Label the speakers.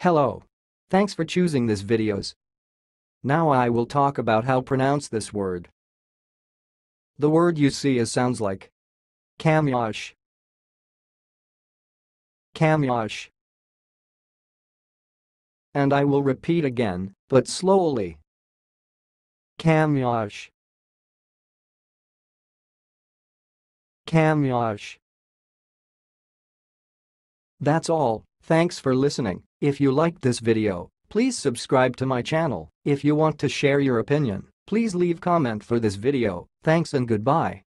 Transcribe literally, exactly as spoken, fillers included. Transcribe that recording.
Speaker 1: Hello. Thanks for choosing this videos. Now I will talk about how pronounce this word. The word you see is sounds like Camyosh. Camyosh. And I will repeat again, but slowly. Camyosh. Camyosh. That's all. Thanks for listening. If you liked this video, please subscribe to my channel. If you want to share your opinion, please leave comment for this video. Thanks and goodbye.